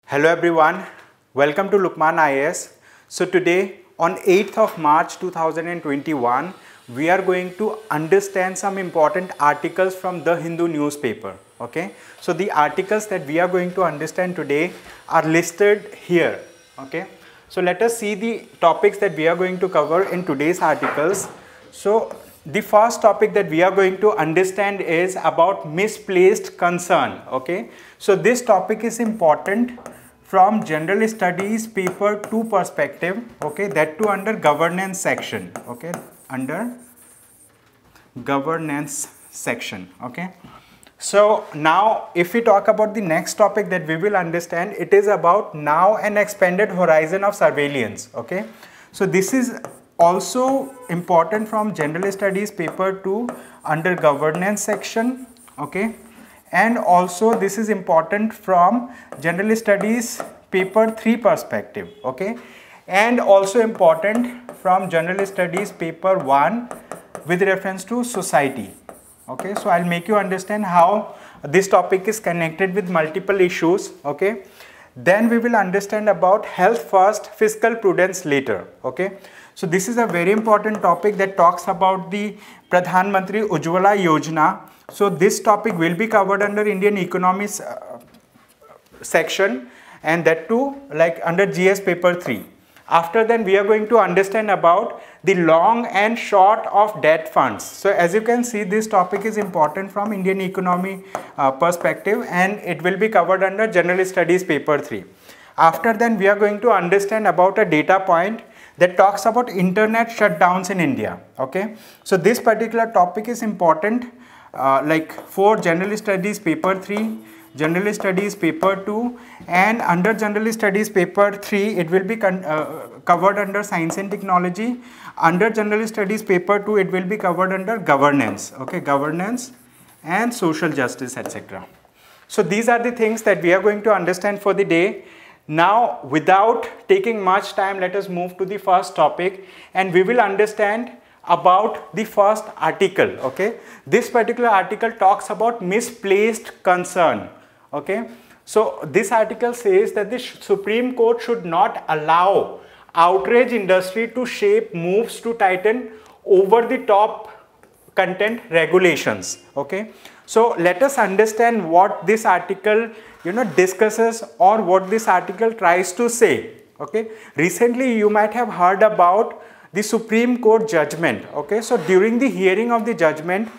Hello everyone, welcome to Lukman IAS. So today on 8th of March 2021, we are going to understand some important articles from the Hindu newspaper. Okay, so the articles that we are going to understand today are listed here. Okay, so let us see the topics that we are going to cover in today's articles. So the first topic that we are going to understand is about misplaced concern. Okay, so this topic is important from general studies paper 2 perspective. Okay, that too under governance section. Okay, under governance section. Okay, so now if we talk about the next topic that we will understand, it is about now an expanded horizon of surveillance. Okay, so this is also important from general studies paper 2 under governance section. Okay, and also this is important from general studies paper 3 perspective. Okay, and also important from general studies paper 1 with reference to society. Okay, so I'll make you understand how this topic is connected with multiple issues. Okay, then we will understand about health first, fiscal prudence later. Okay, so this is a very important topic that talks about the Pradhan Mantri Ujjwala Yojana. So this topic will be covered under Indian economics section, and that too like under GS paper 3. After then we are going to understand about the long and short of debt funds. So as you can see, this topic is important from Indian economy perspective, and it will be covered under general studies paper 3. After then we are going to understand about a data point that talks about internet shutdowns in India. Okay, so this particular topic is important like for general studies paper 3, general studies paper 2, and under general studies paper 3 it will be covered under science and technology. Under general studies paper 2 it will be covered under governance. Okay, governance and social justice, etc. So these are the things that we are going to understand for the day. Now without taking much time, let us move to the first topic and we will understand about the first article. Okay, this particular article talks about misplaced concern. Okay, so this article says that the Supreme Court should not allow outrage industry to shape moves to tighten over the top content regulations. Okay, so let us understand what this article discusses, or what this article tries to say. Okay, recently you might have heard about the Supreme Court judgment. Okay, so during the hearing of the judgment,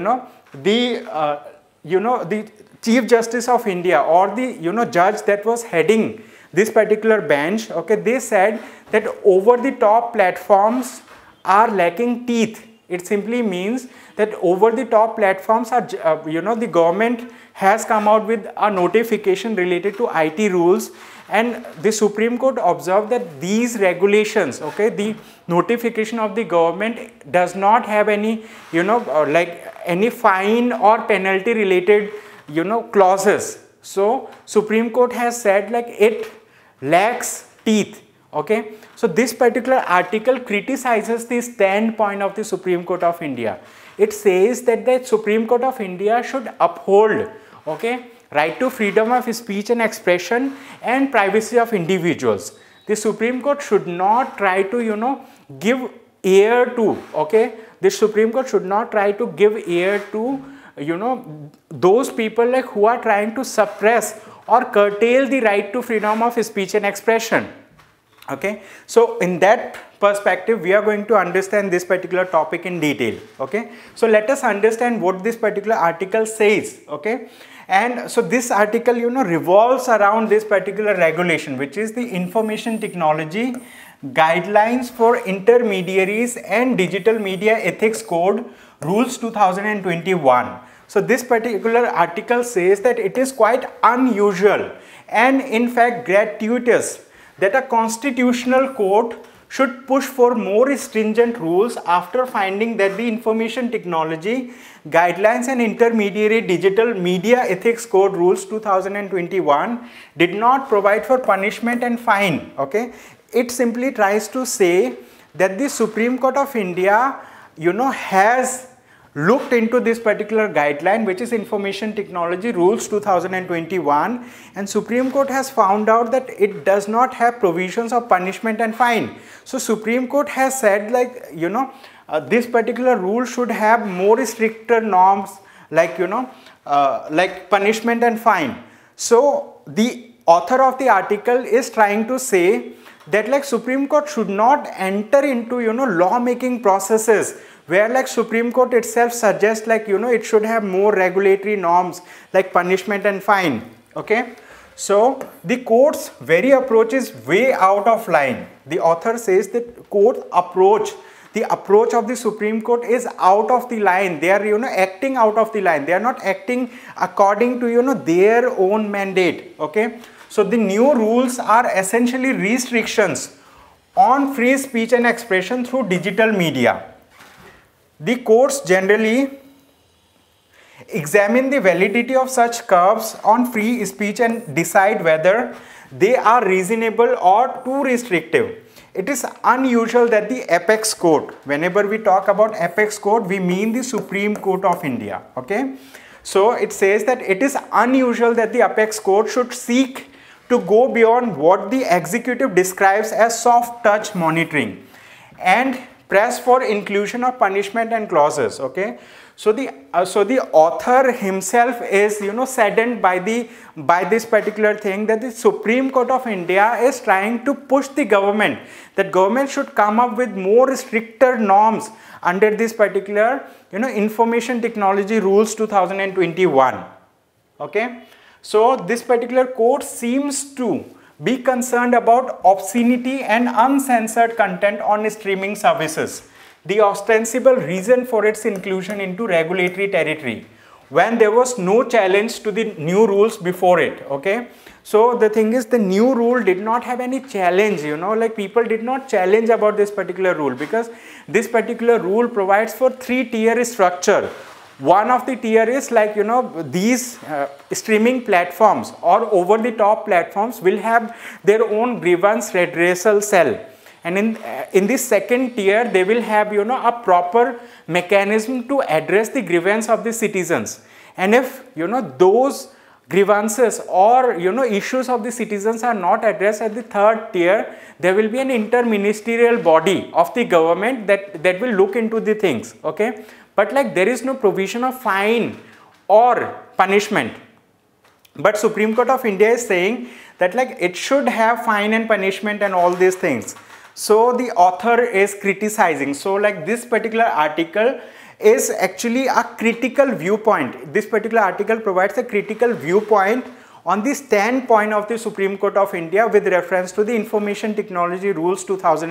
the Chief Justice of India, or the judge that was heading this particular bench, okay, they said that over the top platforms are lacking teeth. It simply means that over the top platforms are the government has come out with a notification related to IT rules, and the Supreme Court observed that these regulations, okay, the notification of the government does not have any like any fine or penalty related clauses. So Supreme Court has said like it lacks teeth. Okay, so this particular article criticizes the standpoint of the Supreme Court of India. It says that the Supreme Court of India should uphold, okay, right to freedom of speech and expression and privacy of individuals. The Supreme Court should not try to give ear to, okay, the Supreme Court should not try to give ear to those people like who are trying to suppress or curtail the right to freedom of speech and expression. Okay, so in that perspective we are going to understand this particular topic in detail. Okay, so let us understand what this particular article says. Okay, and so this article revolves around this particular regulation, which is the Information Technology Guidelines for Intermediaries and Digital Media Ethics Code Rules 2021. So this particular article says that it is quite unusual and in fact gratuitous that a constitutional court should push for more stringent rules after finding that the Information Technology Guidelines and Intermediary Digital Media Ethics Code Rules 2021 did not provide for punishment and fine. Okay, it simply tries to say that the Supreme Court of India has looked into this particular guideline, which is Information Technology Rules 2021, and Supreme Court has found out that it does not have provisions of punishment and fine. So Supreme Court has said, like, you know, this particular rule should have more stricter norms, like, you know, like punishment and fine. So the author of the article is trying to say that, like, Supreme Court should not enter into, you know, lawmaking processes where, like, Supreme Court itself suggests, like, you know, it should have more regulatory norms like punishment and fine. Okay, so the court's very approach is way out of line. The author says that the approach of the Supreme Court is out of the line. They are, you know, acting out of the line. They are not acting according to, you know, their own mandate. Okay, so the new rules are essentially restrictions on free speech and expression through digital media. The courts generally examine the validity of such curbs on free speech and decide whether they are reasonable or too restrictive. It is unusual that the apex court, whenever we talk about apex court, we mean the Supreme Court of India. Okay, so it says that it is unusual that the apex court should seek to go beyond what the executive describes as soft touch monitoring and press for inclusion of punishment and clauses. Okay, so the author himself is, you know, saddened by this particular thing, that the Supreme Court of India is trying to push the government, that government should come up with more stricter norms under this particular, you know, Information Technology Rules 2021. Okay, so this particular court seems to be concerned about obscenity and uncensored content on streaming services, the ostensible reason for its inclusion into regulatory territory, when there was no challenge to the new rules before it. Okay, so the thing is, the new rule did not have any challenge, you know, like people did not challenge about this particular rule, because this particular rule provides for 3-tier structure. One of the tier is, like, you know, these streaming platforms or over the top platforms will have their own grievance redressal cell, and in this second tier they will have, you know, a proper mechanism to address the grievance of the citizens. And if, you know, those grievances or, you know, issues of the citizens are not addressed at the third tier, there will be an interministerial body of the government that will look into the things. Okay, but, like, there is no provision of fine or punishment. But Supreme Court of India is saying that, like, it should have fine and punishment and all these things. So the author is criticizing. So, like, this particular article is actually a critical viewpoint. This particular article provides a critical viewpoint on the standpoint of the Supreme Court of India with reference to the Information Technology Rules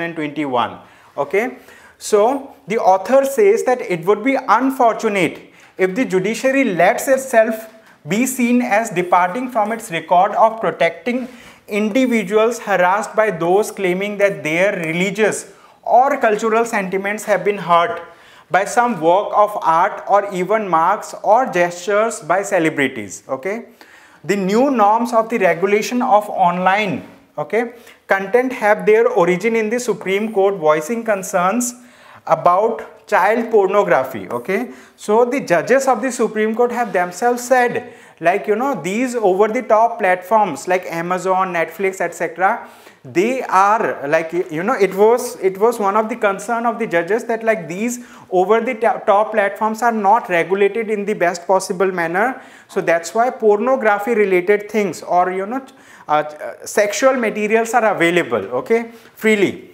2021. Okay, so the author says that it would be unfortunate if the judiciary lets itself be seen as departing from its record of protecting individuals harassed by those claiming that their religious or cultural sentiments have been hurt by some work of art or even marks or gestures by celebrities. Okay, the new norms of the regulation of online, okay, content have their origin in the Supreme Court voicing concerns about child pornography. Okay, so the judges of the Supreme Court have themselves said, like, you know, these over the top platforms like Amazon, Netflix, etc., they are, like, you know, it was one of the concern of the judges that, like, these over the top platforms are not regulated in the best possible manner. So that's why pornography related things or, you know, sexual materials are available, okay, freely.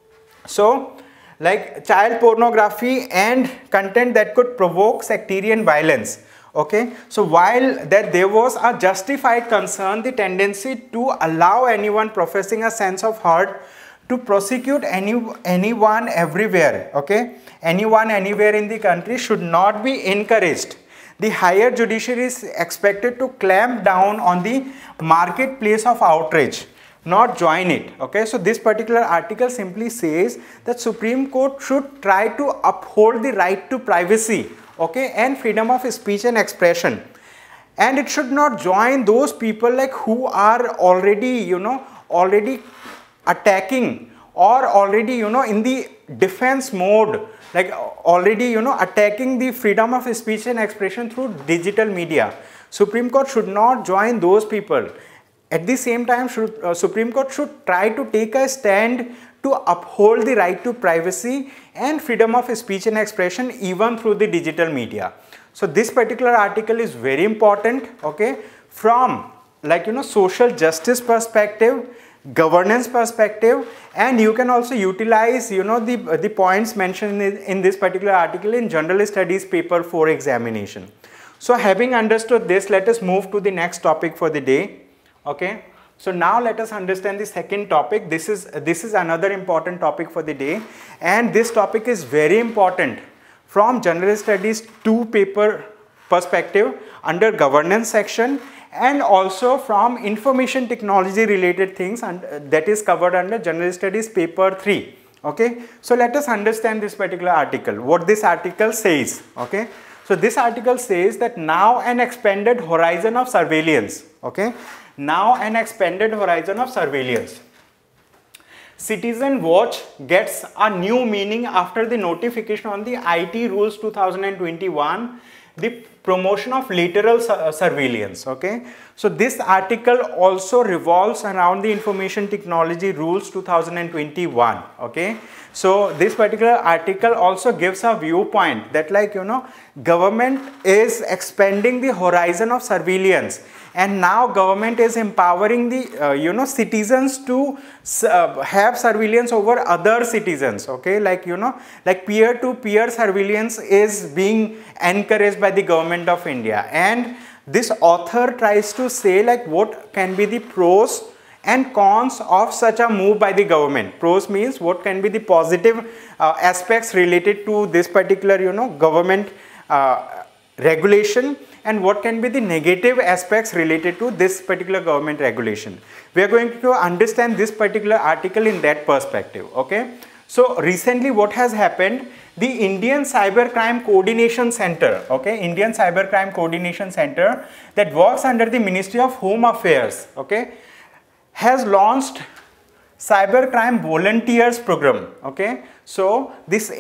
So, like, child pornography and content that could provoke sectarian violence. Okay, so while that there was a justified concern, the tendency to allow anyone professing a sense of hurt to prosecute anyone everywhere, okay, anyone anywhere in the country should not be encouraged. The higher judiciary is expected to clamp down on the marketplace of outrage, not join it. Okay, so this particular article simply says that Supreme Court should try to uphold the right to privacy, okay, and freedom of speech and expression, and it should not join those people, like, who are already, you know, already attacking or already, you know, in the defense mode like already, you know, attacking the freedom of speech and expression through digital media. Supreme Court should not join those people. At the same time, Supreme Court should try to take a stand to uphold the right to privacy and freedom of speech and expression even through the digital media. So this particular article is very important, okay, from like, you know, social justice perspective, governance perspective, and you can also utilize, you know, the points mentioned in this particular article in General Studies paper 4 examination. So having understood this, let us move to the next topic for the day. Okay, so now let us understand the second topic. This is another important topic for the day, and this topic is very important from General Studies 2 paper perspective under governance section, and also from information technology related things, and that is covered under General Studies paper 3. Okay, so let us understand this particular article, what this article says. Okay, so this article says that now an expanded horizon of surveillance. Okay, now an expanded horizon of surveillance. Citizen Watch gets a new meaning after the notification on the IT Rules 2021, the promotion of lateral surveillance. Okay, so this article also revolves around the Information Technology Rules 2021. Okay, so this particular article also gives a viewpoint that, like, you know, government is expanding the horizon of surveillance, and now government is empowering the you know, citizens to have surveillance over other citizens. Okay, like, you know, like peer-to-peer surveillance is being encouraged by the government of India, and this author tries to say like what can be the pros and cons of such a move by the government. Pros means what can be the positive aspects related to this particular, you know, government regulation, and what can be the negative aspects related to this particular government regulation. We are going to understand this particular article in that perspective. Okay, so recently what has happened, the Indian Cybercrime Coordination Center, okay, Indian Cybercrime Coordination Center that works under the Ministry of Home Affairs, okay, has launched Cybercrime Volunteers Program. Okay, so this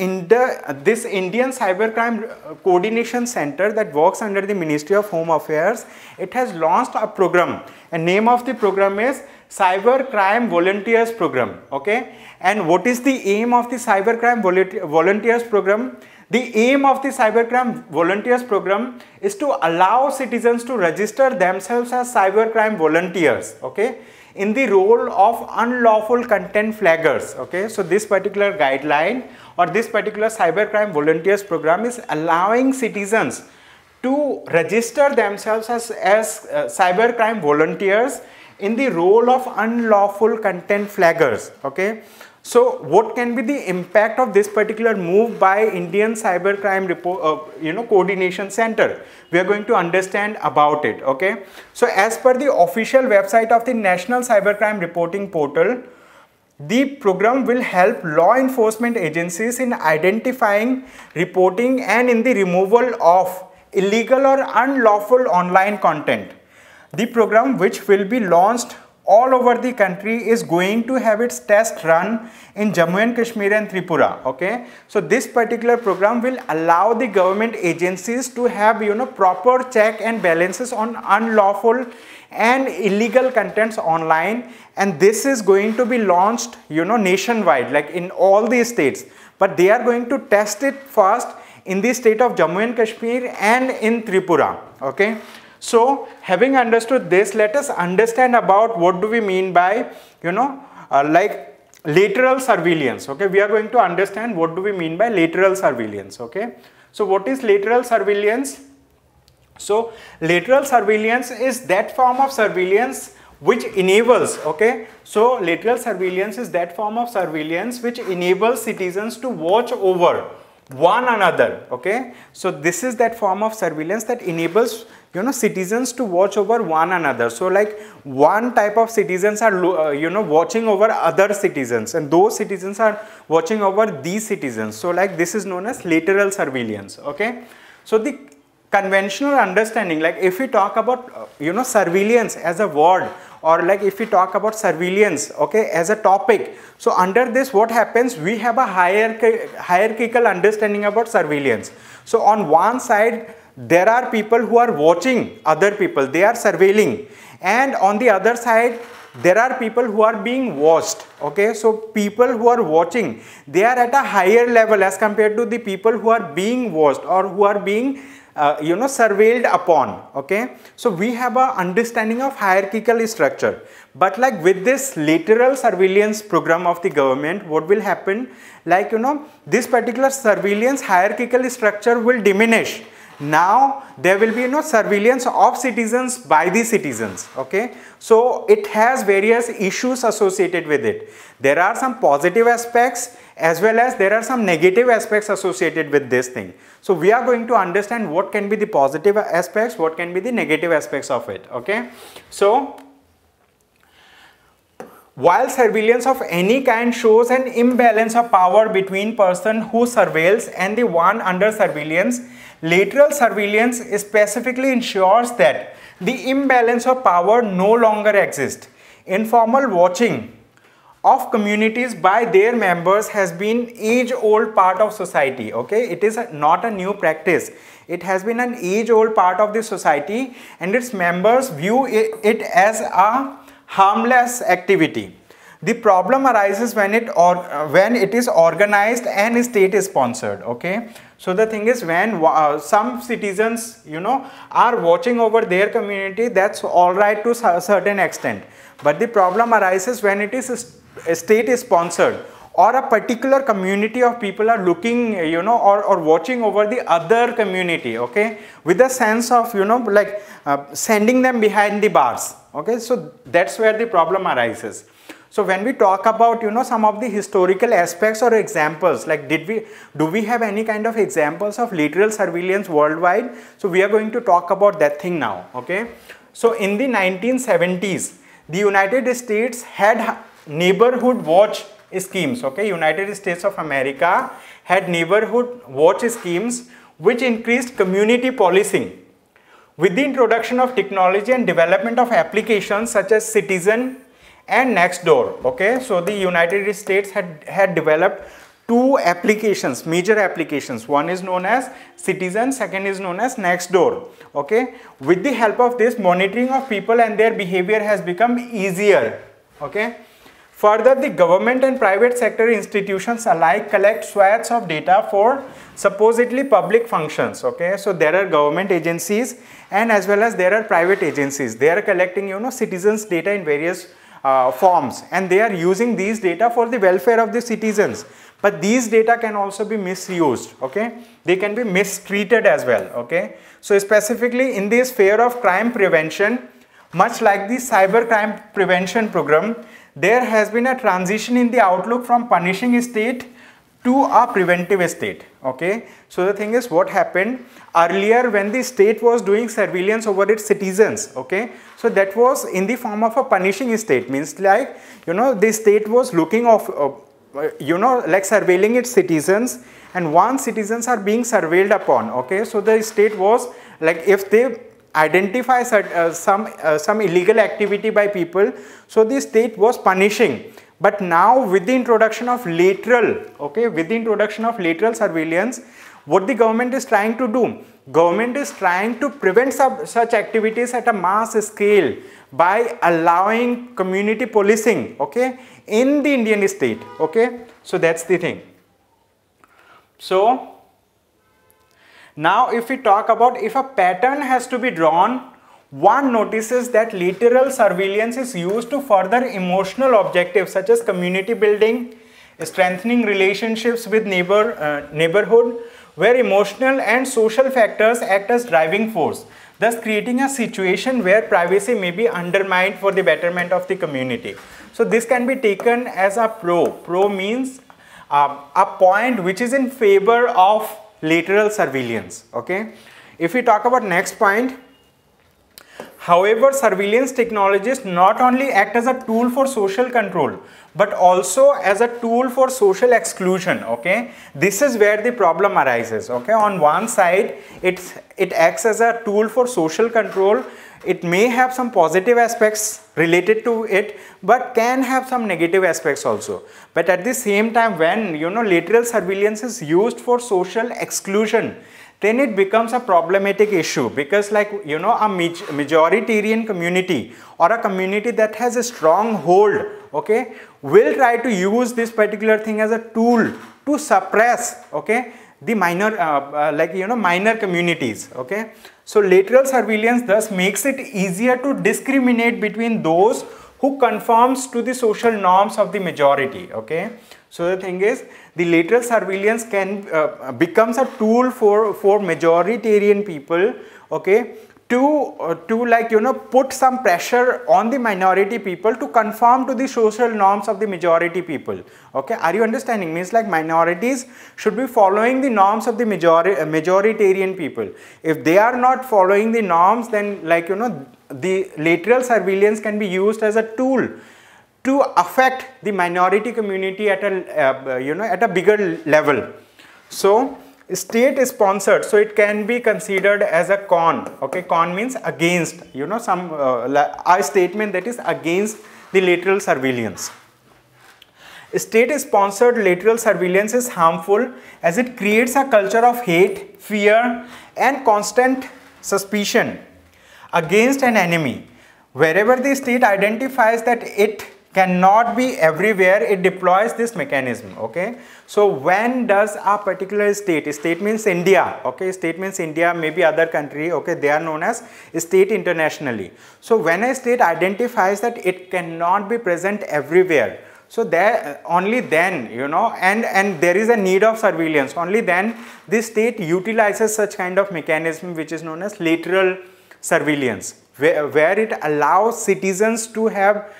Indian Cybercrime Coordination Center that works under the Ministry of Home Affairs, it has launched a program, and name of the program is Cybercrime Volunteers Program. Okay, and what is the aim of the Cybercrime Volunteers Program? The aim of the Cybercrime Volunteers Program is to allow citizens to register themselves as cybercrime volunteers. Okay, in the role of unlawful content flaggers. Okay, so this particular guideline or this particular Cybercrime Volunteers Program is allowing citizens to register themselves as cybercrime volunteers in the role of unlawful content flaggers. Okay, so what can be the impact of this particular move by Indian Cybercrime you know, Coordination Center? We are going to understand about it. Okay, so as per the official website of the National Cybercrime Reporting Portal, the program will help law enforcement agencies in identifying, reporting, and in the removal of illegal or unlawful online content. The program, which will be launched all over the country, is going to have its test run in Jammu and Kashmir and Tripura. Okay, so this particular program will allow the government agencies to have, you know, proper check and balances on unlawful and illegal contents online, and this is going to be launched, you know, nationwide, like in all the states, but they are going to test it first in the state of Jammu and Kashmir and in Tripura. Okay, so having understood this, let us understand about what do we mean by, you know, like lateral surveillance. Okay, we are going to understand what do we mean by lateral surveillance. Okay, so what is lateral surveillance? So lateral surveillance is that form of surveillance which enables, okay, so lateral surveillance is that form of surveillance which enables citizens to watch over one another. Okay, so this is that form of surveillance that enables, you know, citizens to watch over one another. So like one type of citizens are you know, watching over other citizens, and those citizens are watching over these citizens. So like this is known as lateral surveillance. Okay, so the conventional understanding, like if we talk about you know, surveillance as a word or like if we talk about surveillance, okay, as a topic, so under this what happens, we have a hierarchical understanding about surveillance. So on one side there are people who are watching other people, they are surveilling, and on the other side there are people who are being watched, okay. So people who are watching, they are at a higher level as compared to the people who are being watched or who are being surveilled upon, okay. So we have a understanding of hierarchical structure, but like with this lateral surveillance program of the government, what will happen, like this particular surveillance hierarchical structure will diminish. Now there will be surveillance of citizens by the citizens, okay. So it has various issues associated with it. There are some positive aspects as well as there are some negative aspects associated with this thing. So we are going to understand what can be the positive aspects, what can be the negative aspects of it, okay. So while surveillance of any kind shows an imbalance of power between person who surveils and the one under surveillance, lateral surveillance specifically ensures that the imbalance of power no longer exists. Informal watching of communities by their members has been age-old part of society, okay. It is not a new practice. It has been an age-old part of the society, and its members view it as a harmless activity. The problem arises when it is organized and state sponsored, okay. So the thing is, when some citizens are watching over their community, that's all right to a certain extent, but the problem arises when it is state sponsored, or a particular community of people are looking or watching over the other community, okay, with a sense of sending them behind the bars, okay. So that's where the problem arises. So when we talk about some of the historical aspects or examples, like do we have any kind of examples of lateral surveillance worldwide? So we are going to talk about that thing now, okay. So in the 1970s, the United States had neighborhood watch schemes, okay. United States of America had neighborhood watch schemes which increased community policing. With the introduction of technology and development of applications such as Citizen and Nextdoor, okay. So the United States had developed two applications, major applications. One is known as Citizen, second is known as Nextdoor, okay. With the help of this, monitoring of people and their behavior has become easier, okay. Further, the government and private sector institutions alike collect swaths of data for supposedly public functions, okay. So there are government agencies and as well as there are private agencies. They are collecting citizens' data in various forms, and they are using these data for the welfare of the citizens, but these data can also be misused, okay. They can be mistreated as well, okay. So specifically in this sphere of crime prevention, much like the cyber crime prevention program, there has been a transition in the outlook from punishing state to a preventive state, okay. So the thing is, what happened earlier when the state was doing surveillance over its citizens, okay, so that was in the form of a punishing state, means like the state was looking of like surveilling its citizens, and once citizens are being surveilled upon, okay, so the state was like, if they identify some illegal activity by people, so the state was punishing. But now with the introduction of lateral, okay, with the introduction of lateral surveillance, what the government is trying to do? Government is trying to prevent such activities at a mass scale by allowing community policing, okay, in the Indian state, okay. So that's the thing. So now if we talk about, if a pattern has to be drawn, one notices that lateral surveillance is used to further emotional objectives such as community building, strengthening relationships with neighborhood, where emotional and social factors act as driving force, thus creating a situation where privacy may be undermined for the betterment of the community. So this can be taken as a pro. Pro means a point which is in favor of lateral surveillance, okay. If we talk about next point, However, surveillance technologies not only act as a tool for social control, but also as a tool for social exclusion. Okay, this is where the problem arises. Okay, on one side, it acts as a tool for social control. It may have some positive aspects related to it, but can have some negative aspects also. But at the same time, when lateral surveillance is used for social exclusion, then it becomes a problematic issue, because like a majoritarian community or a community that has a strong hold, okay, will try to use this particular thing as a tool to suppress, okay, the minor minor communities. Okay, so lateral surveillance thus makes it easier to discriminate between those who conforms to the social norms of the majority. Okay, so the thing is, the lateral surveillance can becomes a tool for majoritarian people, okay, to put some pressure on the minority people to conform to the social norms of the majority people. Okay, are you understanding? Means like minorities should be following the norms of the majoritarian people. If they are not following the norms, then the lateral surveillance can be used as a tool to affect the minority community at a bigger level. So state is sponsored, so it can be considered as a con. Okay, con means against, some a statement that is against the lateral surveillance. State sponsored lateral surveillance is harmful as it creates a culture of hate, fear and constant suspicion against an enemy. Wherever the state identifies that it cannot be everywhere, it deploys this mechanism. Okay, so when does a particular state means India, okay, state means India, maybe other country, okay, they are known as state internationally. So when a state identifies that it cannot be present everywhere, so there only then, and there is a need of surveillance, only then the state utilizes such kind of mechanism which is known as lateral surveillance, where it allows citizens to have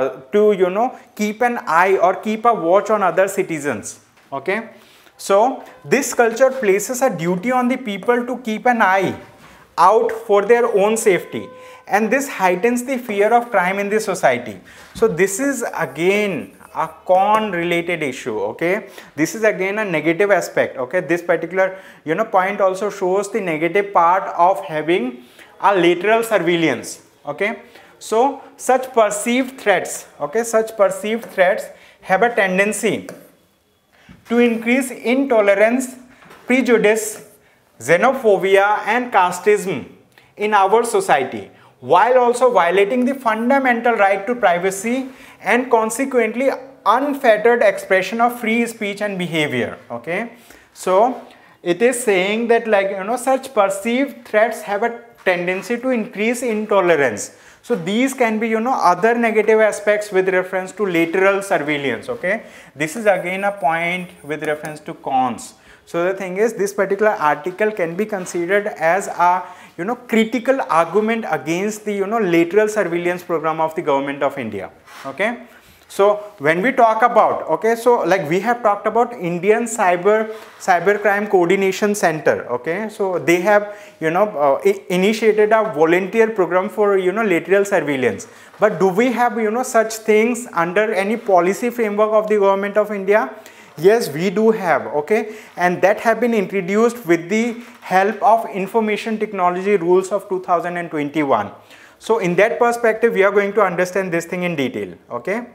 keep an eye or keep a watch on other citizens. Okay, so this culture places a duty on the people to keep an eye out for their own safety, and this heightens the fear of crime in the society. So this is again a con related issue. Okay, this is again a negative aspect. Okay, this particular point also shows the negative part of having a lateral surveillance. Okay, so such perceived threats, okay, such perceived threats have a tendency to increase intolerance, prejudice, xenophobia and casteism in our society, while also violating the fundamental right to privacy and consequently unfettered expression of free speech and behavior. Okay, so it is saying that such perceived threats have a tendency to increase intolerance. So these can be other negative aspects with reference to lateral surveillance. Okay, this is again a point with reference to cons. So the thing is, this particular article can be considered as a critical argument against the lateral surveillance program of the government of India. Okay, so when we talk about, okay, so like we have talked about Indian Cybercrime Coordination Center. Okay, so they have initiated a volunteer program for lateral surveillance. But do we have such things under any policy framework of the government of India? Yes, we do have. Okay, and that have been introduced with the help of Information Technology Rules of 2021. So in that perspective, we are going to understand this thing in detail. Okay,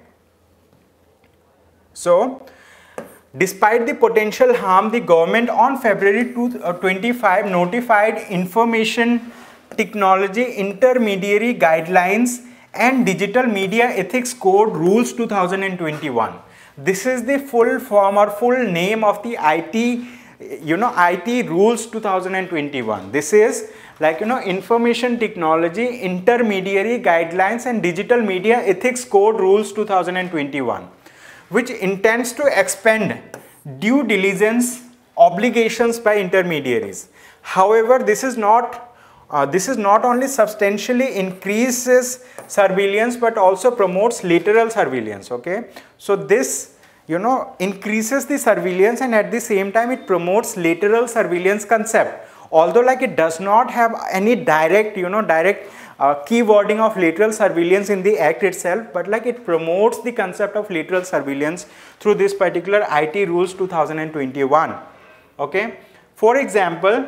so despite the potential harm, the government on February 25 notified Information Technology Intermediary Guidelines and Digital Media Ethics Code Rules 2021. This is the full form or full name of the IT Rules 2021. This is Information Technology Intermediary Guidelines and Digital Media Ethics Code Rules 2021, which intends to expand due diligence obligations by intermediaries. However, this is not only substantially increases surveillance but also promotes lateral surveillance. Okay, so this increases the surveillance and at the same time it promotes lateral surveillance concept, although it does not have any direct keywording of lateral surveillance in the act itself, but like it promotes the concept of lateral surveillance through this particular IT rules 2021. Okay, for example,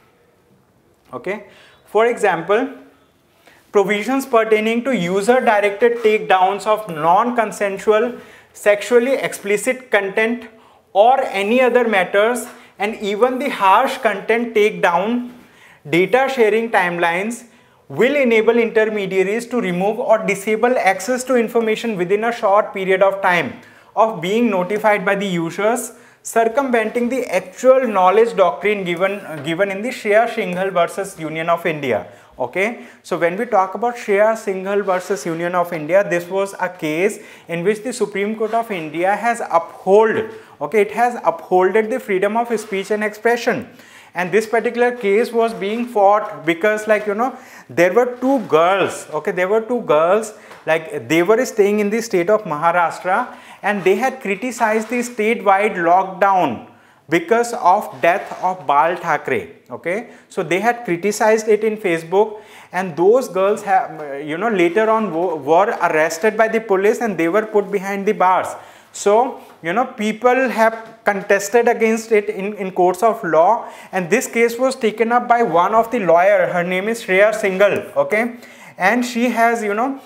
provisions pertaining to user directed takedowns of non-consensual sexually explicit content or any other matters, and even the harsh content takedown data sharing timelines will enable intermediaries to remove or disable access to information within a short period of time of being notified by the users, circumventing the actual knowledge doctrine given in the Shreya Singhal versus Union of India. Okay, so when we talk about Shreya Singhal versus Union of India, this was a case in which the Supreme Court of India has upheld, okay, it has upholded the freedom of speech and expression. And this particular case was being fought because, like, you know, there were two girls, okay, there were two girls, like they were staying in the state of Maharashtra, and they had criticized the statewide lockdown because of death of Bal Thackeray. Okay, so they had criticized it in Facebook, and those girls have, you know, later on were arrested by the police and they were put behind the bars. So, you know, people have contested against it in courts of law, and this case was taken up by one of the lawyer. Her name is Shreya Singhal. Okay, and she has, you know,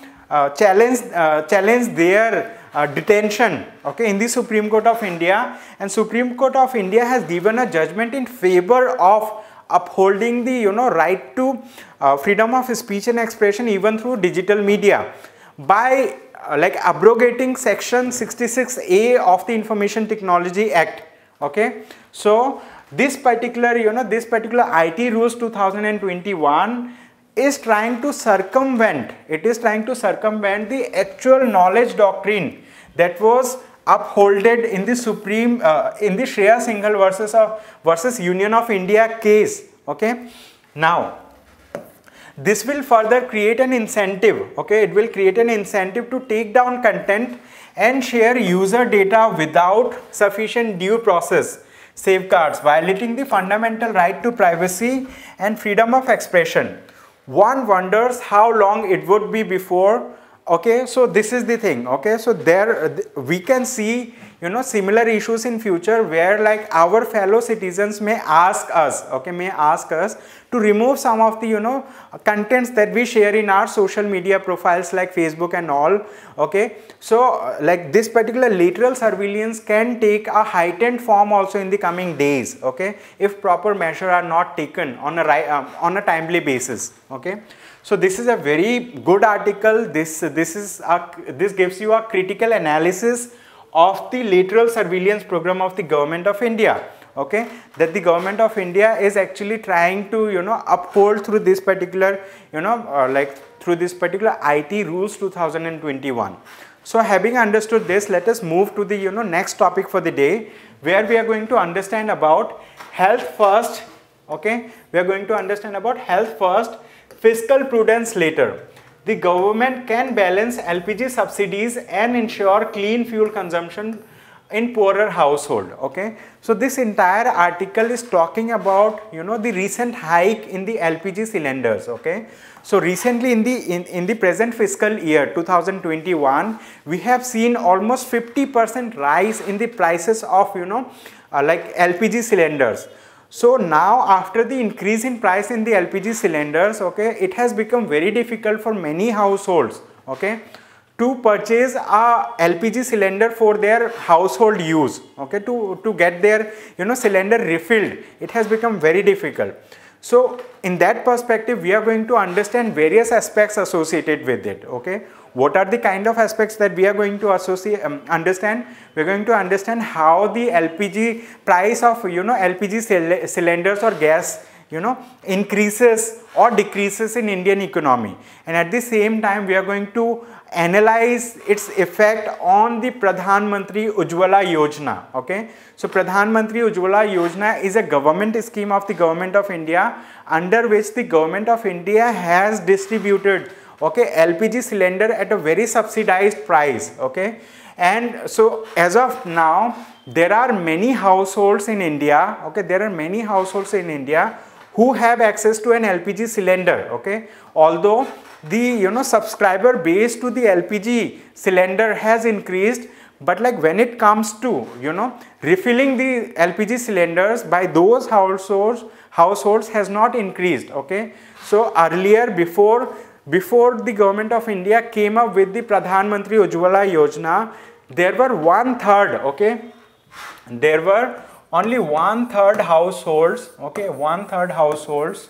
challenged their detention, okay, in the Supreme Court of India, and Supreme Court of India has given a judgment in favor of upholding the, you know, right to freedom of speech and expression even through digital media by like abrogating section 66A of the Information Technology Act. Okay, so this particular, you know, this particular IT rules 2021 is trying to circumvent, it is trying to circumvent the actual knowledge doctrine that was upholded in the Supreme in the Shreya Singhal versus Union of India case. Okay, now this will further create an incentive, okay, it will create an incentive to take down content and share user data without sufficient due process safeguards, violating the fundamental right to privacy and freedom of expression. One wonders how long it would be before, okay, so this is the thing, okay, so there we can see, you know, similar issues in future where like our fellow citizens may ask us, okay, may ask us to remove some of the, you know, contents that we share in our social media profiles like Facebook and all. Okay, so like this particular lateral surveillance can take a heightened form also in the coming days, okay, if proper measures are not taken on a timely basis. Okay, so this is a very good article. This gives you a critical analysis of the lateral surveillance program of the Government of India. Okay, that the Government of India is actually trying to, you know, uphold through this particular, you know, like through this particular IT rules 2021. So having understood this, let us move to the, you know, next topic for the day, where we are going to understand about health first. Okay, we are going to understand about health first, fiscal prudence later. The government can balance LPG subsidies and ensure clean fuel consumption in poorer household. Okay, so this entire article is talking about, you know, the recent hike in the LPG cylinders. Okay, so recently in the present fiscal year 2021, we have seen almost 50% rise in the prices of, you know, like LPG cylinders. So now after the increase in price in the LPG cylinders, okay, it has become very difficult for many households, okay, to purchase a LPG cylinder for their household use. Okay, to get their, you know, cylinder refilled, it has become very difficult. So in that perspective, we are going to understand various aspects associated with it. Okay, what are the kind of aspects that we are going to understand? We are going to understand how the LPG price of, you know, LPG cylinders or gas, you know, increases or decreases in Indian economy, and at the same time we are going to analyze its effect on the Pradhan Mantri Ujjwala Yojana. Okay, so Pradhan Mantri Ujjwala Yojana is a government scheme of the Government of India, under which the Government of India has distributed, okay, LPG cylinder at a very subsidized price. Okay, and so as of now there are many households in India, okay, there are many households in India who have access to an LPG cylinder. Okay, although the subscriber base to the LPG cylinder has increased, but like when it comes to refilling the LPG cylinders by those households has not increased. Okay, so earlier, before the government of India came up with the Pradhan Mantri Ujjwala Yojana, there were 1/3, okay, there were only 1/3 households, okay, 1/3 households,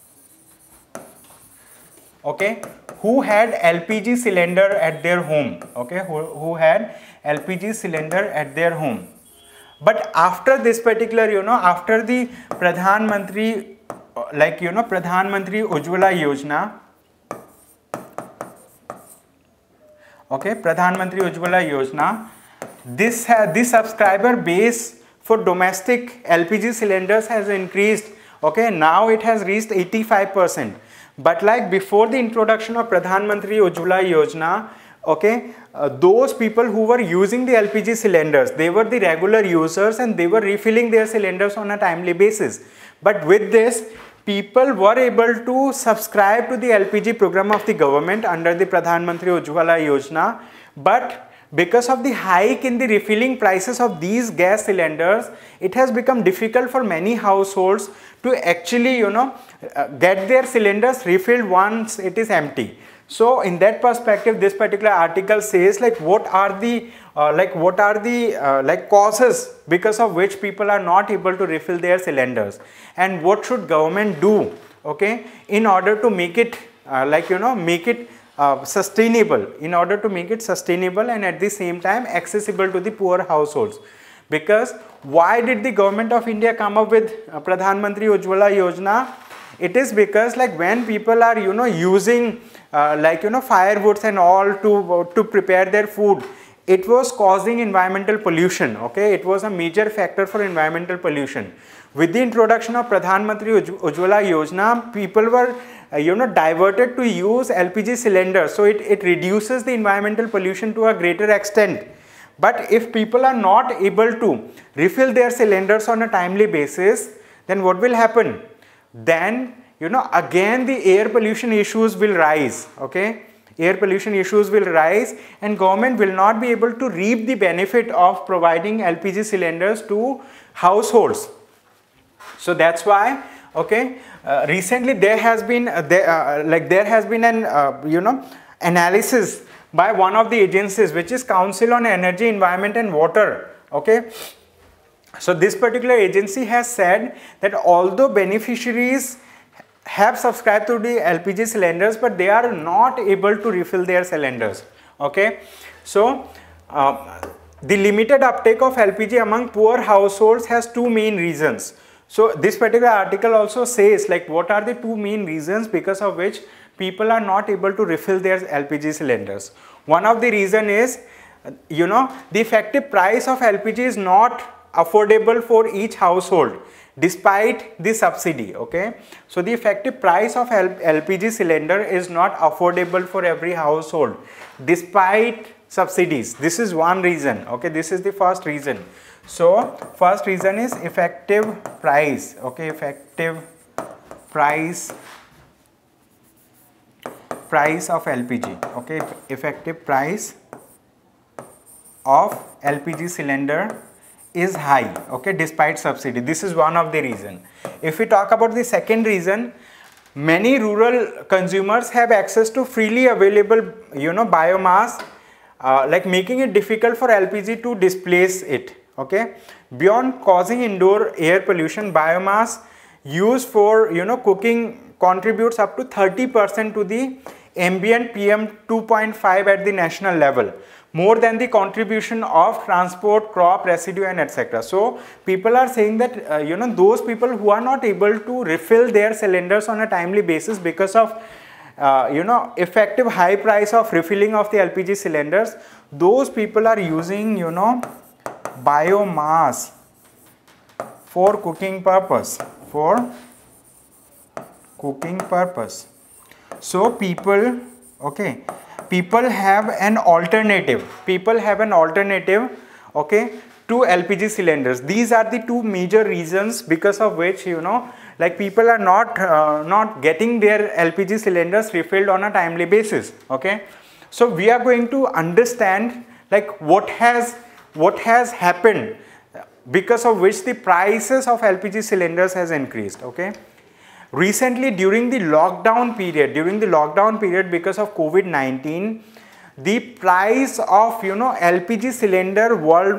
okay, who had LPG cylinder at their home, okay, who had LPG cylinder at their home. But after this particular, after the Pradhan Mantri, Pradhan Mantri Ujjwala Yojana, okay, Pradhan Mantri Ujjwala Yojana, this subscriber base for domestic LPG cylinders has increased. Okay, now it has reached 85%. But like before the introduction of Pradhan Mantri Ujjwala Yojana, okay, those people who were using the LPG cylinders, they were the regular users and they were refilling their cylinders on a timely basis. But with this, people were able to subscribe to the LPG program of the government under the Pradhan Mantri Ujjwala Yojana. But because of the hike in the refilling prices of these gas cylinders, it has become difficult for many households to actually, get their cylinders refilled once it is empty. So in that perspective, this particular article says like what are the causes because of which people are not able to refill their cylinders, and what should government do, okay, in order to make it sustainable, in order to make it sustainable and at the same time accessible to the poor households. Because why did the government of India come up with Pradhan Mantri Ujjwala Yojana? It is because like when people are using firewoods and all to prepare their food, it was causing environmental pollution. Okay, it was a major factor for environmental pollution. With the introduction of Pradhan Mantri Ujjwala Yojana, people were diverted to use LPG cylinders, so it reduces the environmental pollution to a greater extent. But if people are not able to refill their cylinders on a timely basis, then what will happen? Then again the air pollution issues will rise. Okay, air pollution issues will rise and government will not be able to reap the benefit of providing LPG cylinders to households. So that's why, okay, recently there has been an analysis by one of the agencies, which is Council on Energy, Environment and Water. Okay, so this particular agency has said that although beneficiaries have subscribed to the LPG cylinders, but they are not able to refill their cylinders. Okay, so the limited uptake of LPG among poor households has two main reasons. So this particular article also says like what are the two main reasons because of which people are not able to refill their LPG cylinders. One of the reason is the effective price of LPG is not affordable for each household despite the subsidy. Okay, so the effective price of LPG cylinder is not affordable for every household despite subsidies. This is one reason. Okay, this is the first reason. So first reason is effective price. Okay, effective price of LPG. Okay, effective price of LPG cylinder is high, okay, despite subsidy. This is one of the reason. If we talk about the second reason, many rural consumers have access to freely available biomass, like making it difficult for LPG to displace it. Okay, beyond causing indoor air pollution, biomass used for cooking contributes up to 30% to the ambient PM 2.5 at the national level, more than the contribution of transport, crop residue and etc. So people are saying that those people who are not able to refill their cylinders on a timely basis because of effective high price of refilling of the LPG cylinders, those people are using biomass for cooking purpose, So people have an alternative, okay, to LPG cylinders. These are the two major reasons because of which, you know, like people are not getting their LPG cylinders refilled on a timely basis. Okay, so we are going to understand like what has happened because of which the prices of LPG cylinders has increased. Okay, recently during the lockdown period because of COVID-19, the price of, you know, LPG cylinder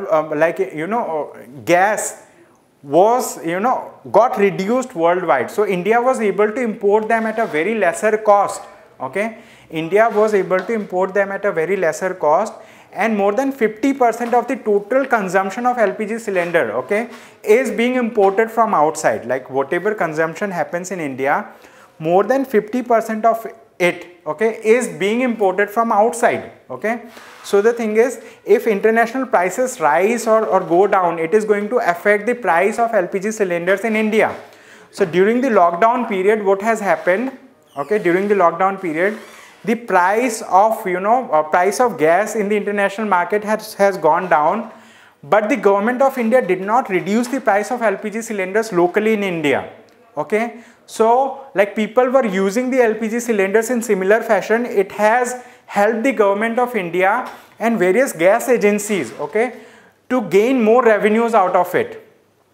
gas was, you know, got reduced worldwide. So India was able to import them at a very lesser cost. Okay, India was able to import them at a very lesser cost, and more than 50% of the total consumption of LPG cylinder, okay, is being imported from outside. Like whatever consumption happens in India, more than 50% of it, okay, is being imported from outside. Okay, so the thing is, if international prices rise or go down, it is going to affect the price of LPG cylinders in India. So during the lockdown period, what has happened? Okay, during the lockdown period, the price of, you know, price of gas in the international market has gone down, but the government of India did not reduce the price of LPG cylinders locally in India. Okay, so like people were using the LPG cylinders in similar fashion. It has helped the government of India and various gas agencies, okay, to gain more revenues out of it.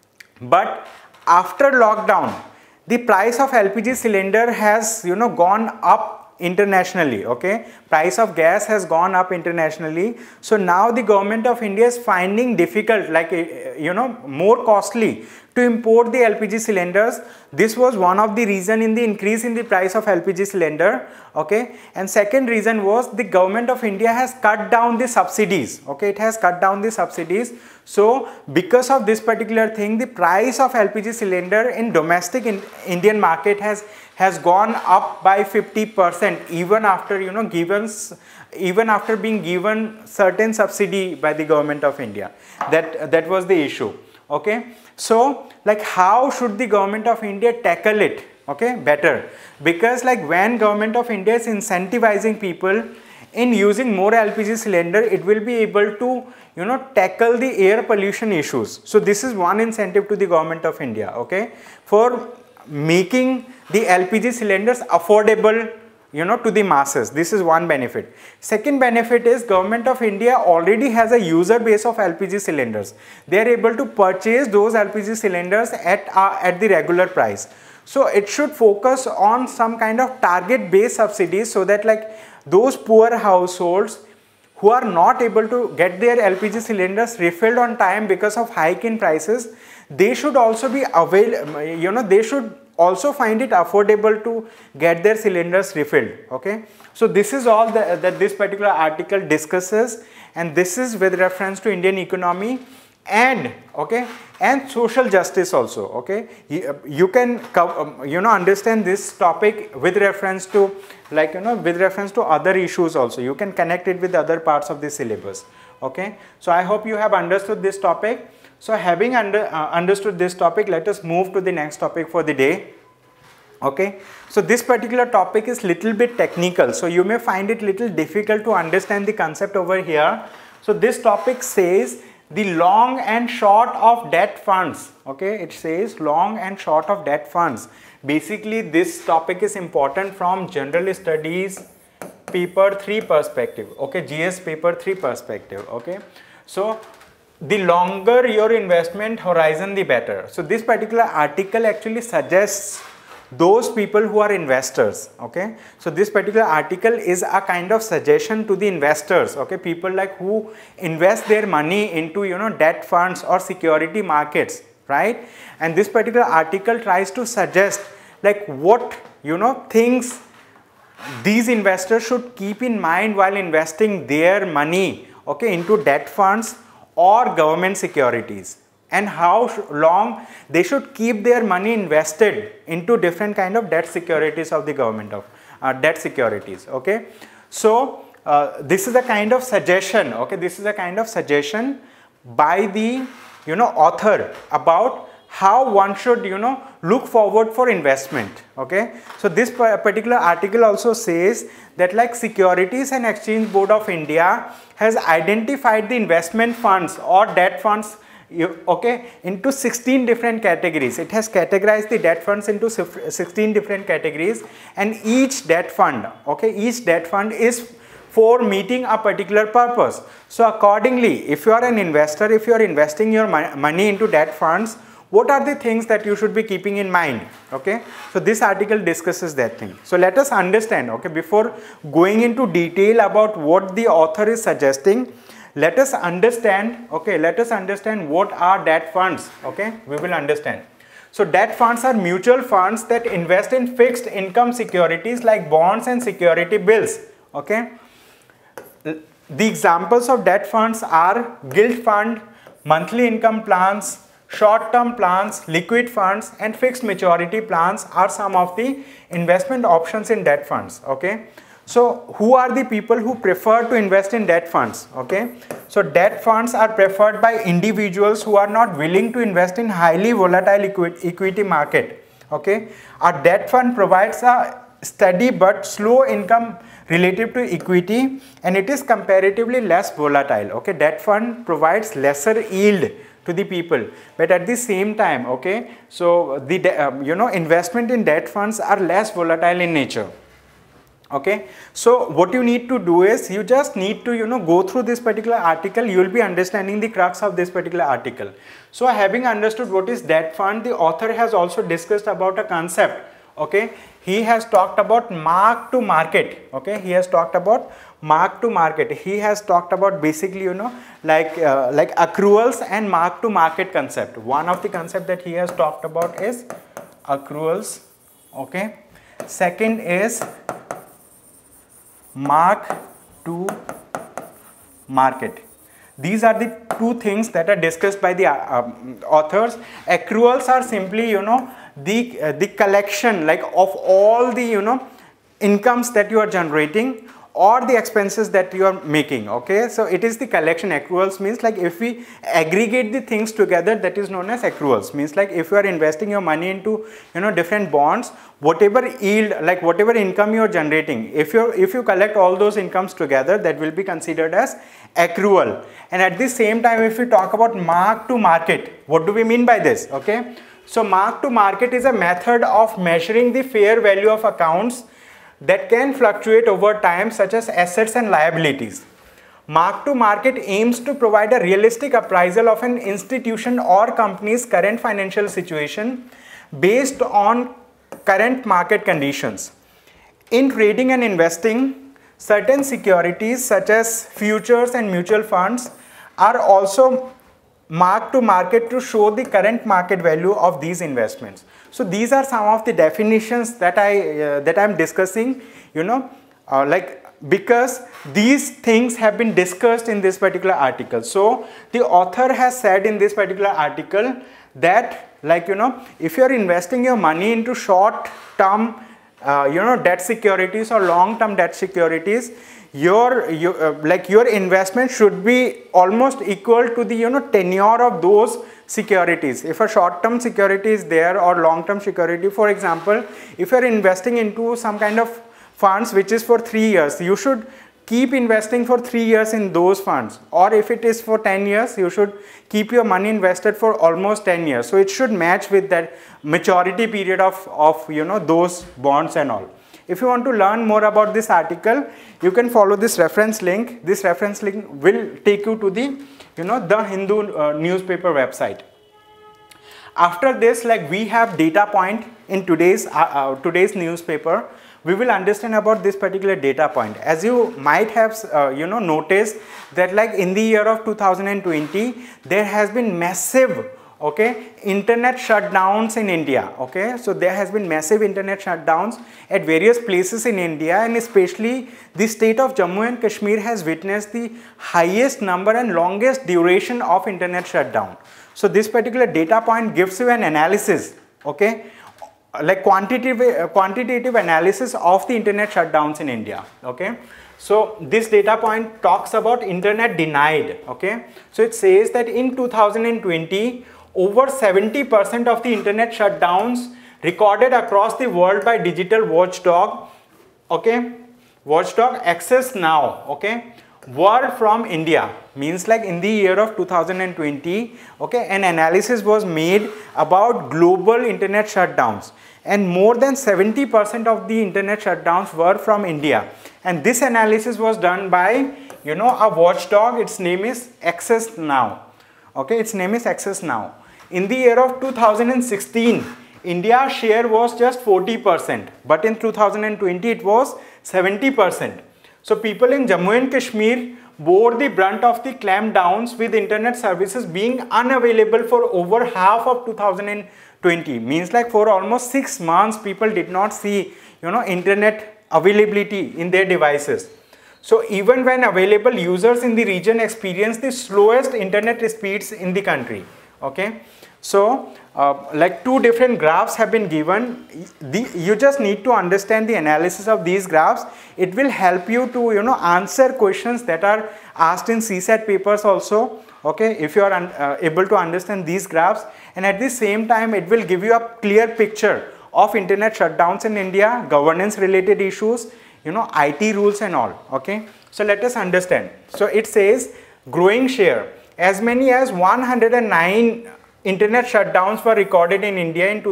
But after lockdown, the price of LPG cylinder has, you know, gone up internationally. Okay, price of gas has gone up internationally. So now the government of India is finding difficult, like, you know, more costly to import the LPG cylinders. This was one of the reason in the increase in the price of LPG cylinder. Okay, and second reason was the government of India has cut down the subsidies. Okay, it has cut down the subsidies. So because of this particular thing, the price of LPG cylinder in domestic Indian market has gone up by 50%, even after, you know, even after being given certain subsidy by the government of India. That was the issue. Okay, so like how should the government of India tackle it, okay, better? Because like when government of India is incentivizing people in using more LPG cylinder, it will be able to, you know, tackle the air pollution issues. So this is one incentive to the government of India, okay, for making the LPG cylinders affordable, you know, to the masses. This is one benefit. Second benefit is government of India already has a user base of LPG cylinders. They are able to purchase those LPG cylinders at the regular price. So it should focus on some kind of target based subsidies, so that like those poor households who are not able to get their LPG cylinders refilled on time because of hike in prices, they should also be available, you know, they should also find it affordable to get their cylinders refilled. Okay, so this is all that this particular article discusses, and this is with reference to Indian economy and, okay, and social justice also. Okay, you can you know, understand this topic with reference to, like, you know, with reference to other issues also. You can connect it with other parts of the syllabus. Okay, so I hope you have understood this topic. So having understood this topic, let us move to the next topic for the day. Okay, so this particular topic is little bit technical, so you may find it little difficult to understand the concept over here. So this topic says the long and short of debt funds. Okay, it says long and short of debt funds. Basically this topic is important from general studies paper 3 perspective. Okay, GS paper 3 perspective. Okay, so the longer your investment horizon, the better. So this particular article actually suggests those people who are investors. Okay, so this particular article is a kind of suggestion to the investors. Okay, people like who invest their money into, you know, debt funds or security markets, right? And this particular article tries to suggest like what, you know, things these investors should keep in mind while investing their money, okay, into debt funds or government securities, and how long they should keep their money invested into different kind of debt securities of the government of debt securities. Okay, so this is a kind of suggestion. Okay, this is a kind of suggestion by the, you know, author about how one should, you know, look forward for investment. Okay, so this particular article also says that like Securities and Exchange Board of India has identified the investment funds or debt funds into 16 different categories. It has categorized the debt funds into 16 different categories, and each debt fund, each debt fund is for meeting a particular purpose. So accordingly, if you are an investor, if you are investing your money into debt funds, what are the things that you should be keeping in mind? So this article discusses that thing. So let us understand, before going into detail about what the author is suggesting, let us understand, what are debt funds. We will understand. So debt funds are mutual funds that invest in fixed income securities like bonds and security bills. The examples of debt funds are gilt fund, monthly income plans, short-term plans, liquid funds, and fixed maturity plans are some of the investment options in debt funds. So who are the people who prefer to invest in debt funds? So debt funds are preferred by individuals who are not willing to invest in highly volatile equity market. A debt fund provides a steady but slow income relative to equity, and it is comparatively less volatile. Debt fund provides lesser yield to the people, but at the same time, so the investment in debt funds are less volatile in nature. So what you need to do is you just need to go through this particular article. You will be understanding the crux of this particular article. So having understood what is debt fund, the author has also discussed about a concept. He has talked about mark to market. He has talked about mark to market. He has talked about basically like accruals and mark to market concept. One of the concept that he has talked about is accruals. Second is mark to market. These are the two things that are discussed by the authors. Accruals are simply the collection like of all the incomes that you are generating or the expenses that you are making. So it is the collection. Accruals means like if we aggregate the things together, that is known as accruals. Means like if you are investing your money into different bonds, whatever yield, like whatever income you are generating, if you collect all those incomes together, that will be considered as accrual. And at the same time, if we talk about mark to market, what do we mean by this? So mark to market is a method of measuring the fair value of accounts that can fluctuate over time, such as assets and liabilities. Mark to market aims to provide a realistic appraisal of an institution or company's current financial situation based on current market conditions. In trading and investing, certain securities such as futures and mutual funds are also mark to market to show the current market value of these investments. So these are some of the definitions that I'm discussing, because these things have been discussed in this particular article. So the author has said in this particular article that if you are investing your money into short term debt securities or long term debt securities, your investment should be almost equal to the tenure of those securities. If a short term security is there or long term security, for example, if you are investing into some kind of funds which is for 3 years, you should keep investing for 3 years in those funds. Or if it is for 10 years, you should keep your money invested for almost 10 years. So it should match with that maturity period of those bonds and all. If you want to learn more about this article, you can follow this reference link. This reference link will take you to the the Hindu newspaper website. After this, we have data point in today's newspaper. We will understand about this particular data point. As you might have noticed that in the year of 2020, there has been massive internet shutdowns in India. So there has been massive internet shutdowns at various places in India, and especially the state of Jammu and Kashmir has witnessed the highest number and longest duration of internet shutdown. So this particular data point gives you an analysis, quantitative analysis of the internet shutdowns in India. So this data point talks about internet denied. So it says that in 2020, over 70% of the internet shutdowns recorded across the world by digital watchdog, Watchdog Access Now, were from India. Means like in the year of 2020, okay, an analysis was made about global internet shutdowns, and more than 70% of the internet shutdowns were from India. And this analysis was done by, you know, a watchdog. Its name is Access Now. Okay, its name is Access Now. In the year of 2016, India's share was just 40%, but in 2020 it was 70%. So people in Jammu and Kashmir bore the brunt of the clampdowns, with internet services being unavailable for over half of 2020. Means like for almost 6 months people did not see, you know, internet availability in their devices. So even when available, users in the region experienced the slowest internet speeds in the country. Okay, so like two different graphs have been given. You just need to understand the analysis of these graphs. It will help you to, you know, answer questions that are asked in CSAT papers also. Okay, if you are able to understand these graphs, and at the same time it will give you a clear picture of internet shutdowns in India, governance related issues, you know, IT rules and all. Okay, so let us understand. So it says growing share. As many as 109 internet shutdowns were recorded in India in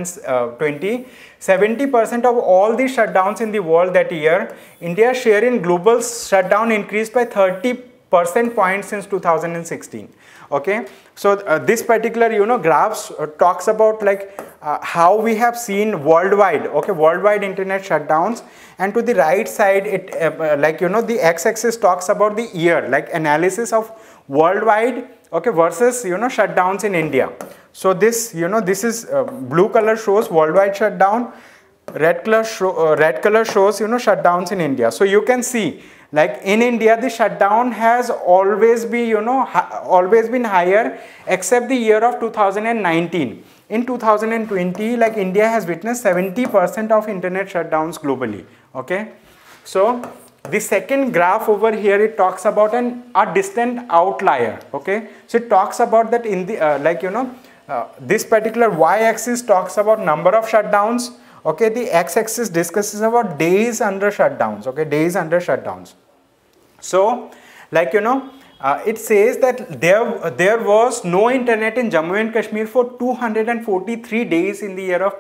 2020. 70% of all the shutdowns in the world that year. India's share in global shutdown increased by 30% points since 2016. Okay, so this particular, you know, graphs talks about like how we have seen worldwide, okay, worldwide internet shutdowns, and to the right side it like, you know, the x-axis talks about the year, like analysis of worldwide, okay, versus, you know, shutdowns in India. So this, you know, this is blue color shows worldwide shutdown, red color shows, you know, shutdowns in India. So you can see, like in India the shutdown has always been, you know, always been higher, except the year of 2019. In 2020, like India has witnessed 70% of internet shutdowns globally. Okay, so the second graph over here, it talks about a distant outlier. Okay, so it talks about that in the like, you know, this particular y-axis talks about number of shutdowns. Okay, the x-axis discusses about days under shutdowns. Okay, days under shutdowns. So like, you know, it says that there was no internet in Jammu and Kashmir for 243 days in the year of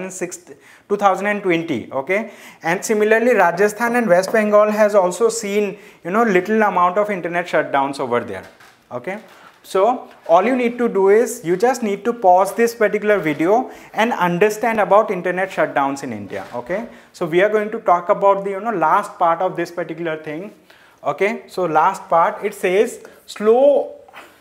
2020. Okay, and similarly Rajasthan and West Bengal has also seen, you know, little amount of internet shutdowns over there. Okay, so all you need to do is you just need to pause this particular video and understand about internet shutdowns in India. Okay, so we are going to talk about the, you know, last part of this particular thing. Okay, so last part, it says slow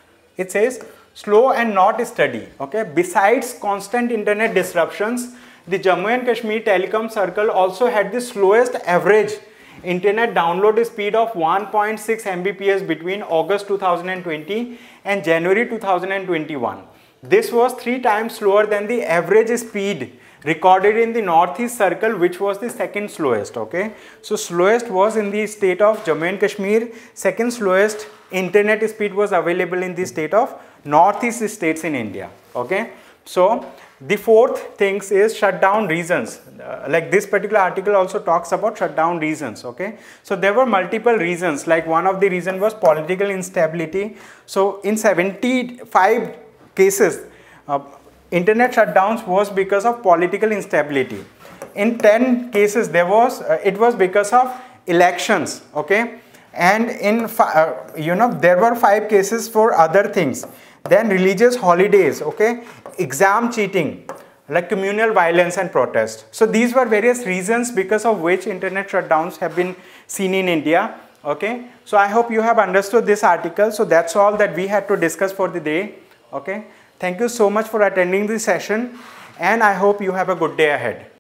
and not steady. Okay, besides constant internet disruptions, the Jammu and Kashmir Telecom Circle also had the slowest average internet download speed of 1.6 Mbps between August 2020 and January 2021. This was 3 times slower than the average speed recorded in the Northeast Circle, which was the second slowest. Okay, so slowest was in the state of Jammu and Kashmir, second slowest internet speed was available in the state of Northeast states in India. Okay, so the fourth things is shutdown reasons. Like this particular article also talks about shutdown reasons. Okay, so there were multiple reasons. Like one of the reason was political instability. So in 75 cases, internet shutdowns was because of political instability. In 10 cases there was it was because of elections. Okay, and in you know, there were 5 cases for other things. Then religious holidays, okay, exam cheating, like communal violence and protest. So these were various reasons because of which internet shutdowns have been seen in India. Okay, so I hope you have understood this article. So that's all that we had to discuss for the day. Okay, thank you so much for attending this session, and I hope you have a good day ahead.